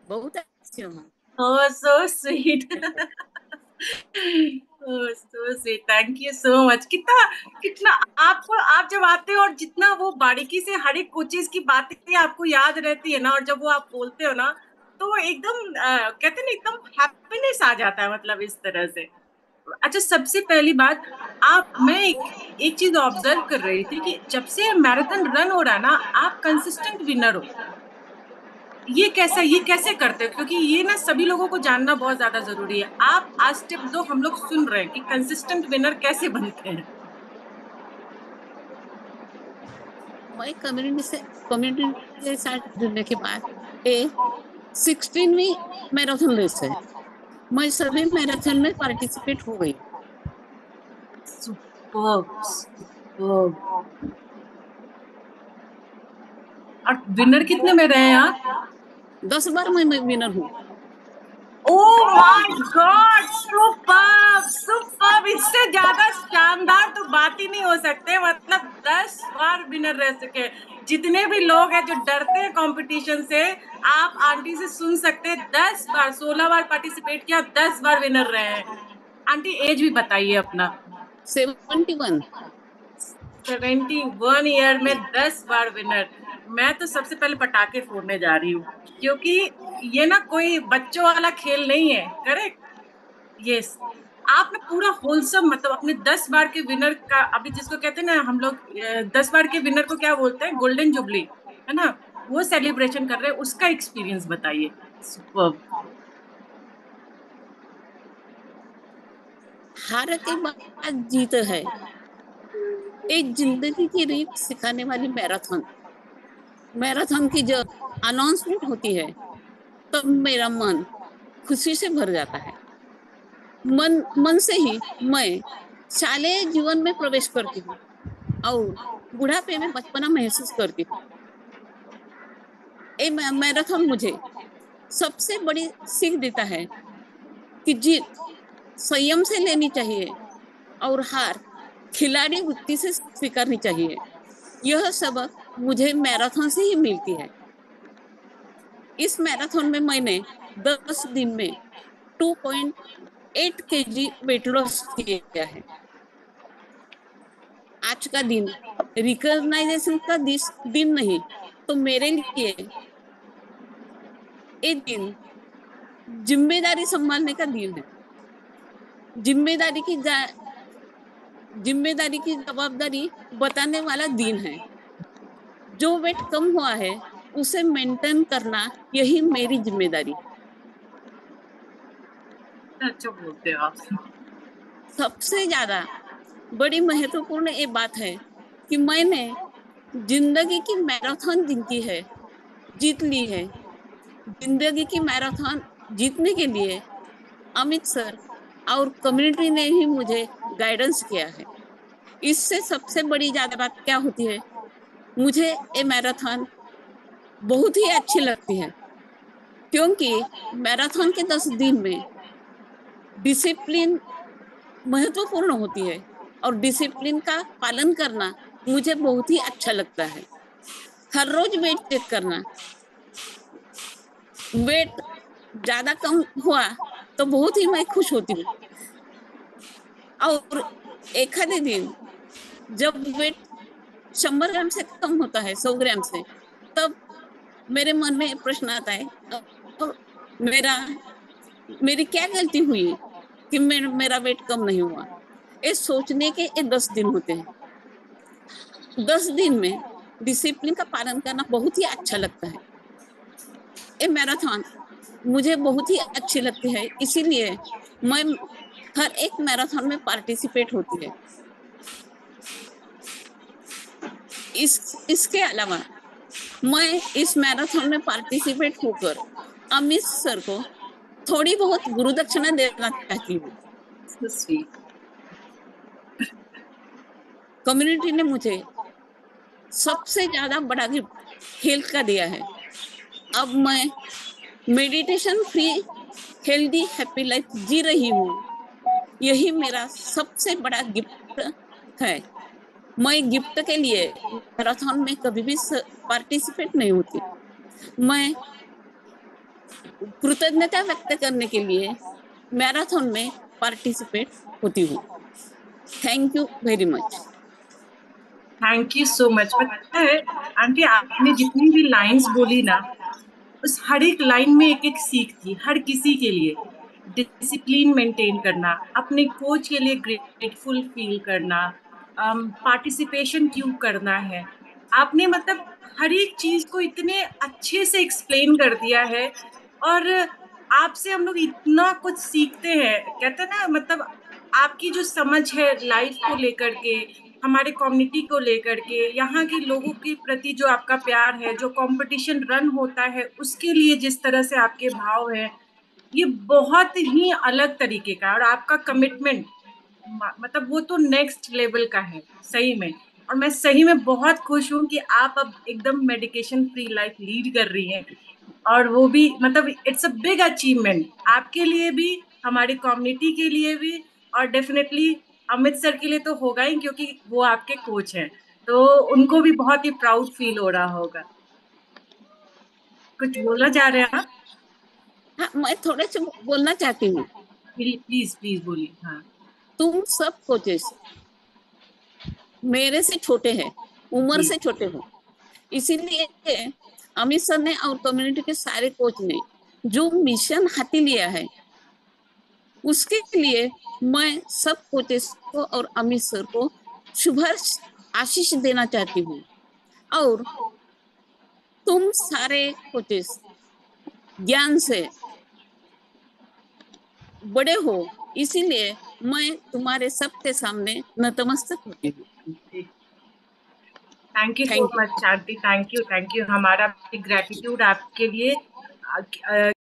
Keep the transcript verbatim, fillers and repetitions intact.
बहुत अच्छी हूँ। Oh so sweet. Oh so sweet, thank you so much. कितना कितना आपको, आप जब आते हो और जितना वो बारीकी से हर एक कोचेस की बातें आपको याद रहती है ना, और जब वो आप बोलते हो ना, तो वो एकदम अ, कहते हैं ना, एकदम हैप्पीनेस आ जाता है, मतलब इस तरह से। अच्छा, सबसे पहली बात, आप मैं एक, एक चीज ऑब्जर्व कर रही थी कि जब से मैराथन रन हो रहा है ना, आप कंसिस्टेंट विनर हो। ये कैसा, ये कैसे करते हो? क्योंकि ये ना सभी लोगों को जानना बहुत ज्यादा जरूरी है। आप आज स्टेप दो, हम लोग सुन रहे हैं कि कंसिस्टेंट विनर कैसे बनते हैं। मैं कम्युनिटी से कम्युनिटी के साथ जुड़ने के बाद ये सिक्सटीनवीं मैराथन रेस है। मैं सभी मैराथन में पार्टिसिपेट हो गई। Superb, superb. और विनर कितने में रहे हैं आप? दस बार मैं विनर हूँ। Oh my God, superb, superb. इससे ज्यादा शानदार तो बात ही नहीं हो सकते। मतलब दस बार विनर रह सके। जितने भी लोग हैं जो डरते हैं कंपटीशन से, आप आंटी से सुन सकते हैं, दस बार, सोलह बार पार्टिसिपेट किया, दस बार विनर रहे हैं। आंटी एज भी बताइए अपना। Seventy one. Seventy one year में दस बार विनर। मैं तो सबसे पहले पटाखे फोड़ने जा रही हूँ, क्योंकि ये ना कोई बच्चों वाला खेल नहीं है। करेक्ट। यस। आपने पूरा होलसम, मतलब अपने दस बार के विनर का, अभी जिसको कहते हैं ना हम लोग, अ, दस बार के विनर को क्या बोलते हैं, गोल्डन जुबली, है ना, वो सेलिब्रेशन कर रहे हैं, उसका एक्सपीरियंस बताइए। सुपर्ब। हार के बाद जीत है। एक जिंदगी की रीत सिखाने वाली मैराथन। मैराथन की जब अनाउंसमेंट होती है तब तो मेरा मन खुशी से भर जाता है। मन मन से ही मैं शालेय जीवन में प्रवेश करती हूँ और बुढ़ापे में बचपना महसूस करती हूँ। ये मैराथन मुझे सबसे बड़ी सीख देता है कि जीत संयम से लेनी चाहिए और हार खिलाड़ी वृत्ति से स्वीकारनी चाहिए। यह सबक मुझे मैराथन से ही मिलती है। इस मैराथन में मैंने दस दिन में टू पॉइंट एट के जी वेट लॉस किया है। आज का दिन रिकॉग्नाइजेशन का दिस, दिन नहीं, तो मेरे लिए ये दिन जिम्मेदारी संभालने का दिन है। जिम्मेदारी की जिम्मेदारी की जवाबदारी बताने वाला दिन है। जो वेट कम हुआ है उसे मेंटेन करना, यही मेरी जिम्मेदारी है। अच्छा बोलते हो आप। सबसे ज्यादा बड़ी महत्वपूर्ण ये बात है कि मैंने जिंदगी की मैराथन जीती है, जीत ली है। जिंदगी की मैराथन जीतने के लिए अमित सर और कम्युनिटी ने ही मुझे गाइडेंस किया है। इससे सबसे बड़ी ज्यादा बात क्या होती है, मुझे ये मैराथन बहुत ही अच्छी लगती है, क्योंकि मैराथन के दस दिन में डिसिप्लिन महत्वपूर्ण होती है और डिसिप्लिन का पालन करना मुझे बहुत ही अच्छा लगता है। हर रोज वेट चेक करना, वेट ज्यादा कम हुआ तो बहुत ही मैं खुश होती हूँ। और एक आधे दिन जब वेट शंबर ग्राम से कम होता है, सौ ग्राम से, तब मेरे मन में प्रश्न आता है, और मेरा मेरी क्या गलती हुई कि मेर, मेरा वेट कम नहीं हुआ। ये सोचने के ये दस दिन होते हैं। दस दिन में डिसिप्लिन का पालन करना बहुत ही अच्छा लगता है। ये मैराथन मुझे बहुत ही अच्छी लगती है, इसीलिए मैं हर एक मैराथन में पार्टिसिपेट होती है। इस इसके अलावा मैं इस मैराथन में पार्टिसिपेट होकर अमित सर को थोड़ी बहुत गुरु दक्षिणा देना चाहती हूँ। स्वीट। कम्युनिटी ने मुझे सबसे ज्यादा बड़ा गिफ्ट हेल्थ का दिया है। अब मैं meditation free healthy happy life जी रही हूँ। यही मेरा सबसे बड़ा गिफ्ट है। मैं गिफ्ट के लिए मैराथन में कभी भी पार्टिसिपेट नहीं होती। मैं कृतज्ञता व्यक्त करने के लिए मैराथन में पार्टिसिपेट होती हूँ। Thank you very much. Thank you so much. पता है आंटी, आपने जितनी भी लाइंस बोली ना, उस हर एक लाइन में एक एक सीख थी हर किसी के लिए। डिसिप्लिन मेंटेन करना, अपने कोच के लिए ग्रेटफुल फील करना, पार्टिसिपेशन क्यों करना है। आपने मतलब हर एक चीज को इतने अच्छे से एक्सप्लेन कर दिया है। और आपसे हम लोग इतना कुछ सीखते हैं, कहते हैं ना, मतलब आपकी जो समझ है लाइफ को लेकर के, हमारे कम्युनिटी को लेकर के, यहाँ के लोगों के प्रति जो आपका प्यार है, जो कंपटीशन रन होता है उसके लिए जिस तरह से आपके भाव है, ये बहुत ही अलग तरीके का है। और आपका कमिटमेंट, मतलब वो तो नेक्स्ट लेवल का है सही में। और मैं सही में बहुत खुश हूँ कि आप अब एकदम मेडिकेशन फ्री लाइफ लीड कर रही हैं। और वो भी मतलब इट्स अ बिग अचीवमेंट आपके लिए भी, हमारी कम्युनिटी के लिए भी, और डेफिनेटली अमित सर के लिए तो होगा ही, क्योंकि वो आपके कोच हैं। तो उनको भी बहुत ही प्राउड फील हो रहा होगा। कुछ बोलना चाह रहे हैं आप? हाँ, मैं थोड़े से बोलना चाहती हूँ। प्लीज प्लीज बोलिए। हाँ। तुम सब कोचेस मेरे से छोटे हैं, उम्र जी। से छोटे हो, इसीलिए अमित सर ने और कम्युनिटी के सारे कोच ने जो मिशन हाथी लिया है, उसके लिए मैं सब कोचेस को और अमित सर को शुभ आशीष देना चाहती हूँ। और तुम सारे कोचेस ज्ञान से बड़े हो, इसीलिए मैं तुम्हारे सबके सामने नतमस्तक होती हूँ। Thank you so thank you. Much aunty, thank you thank you. हमारा ग्रेटिट्यूड आपके लिए।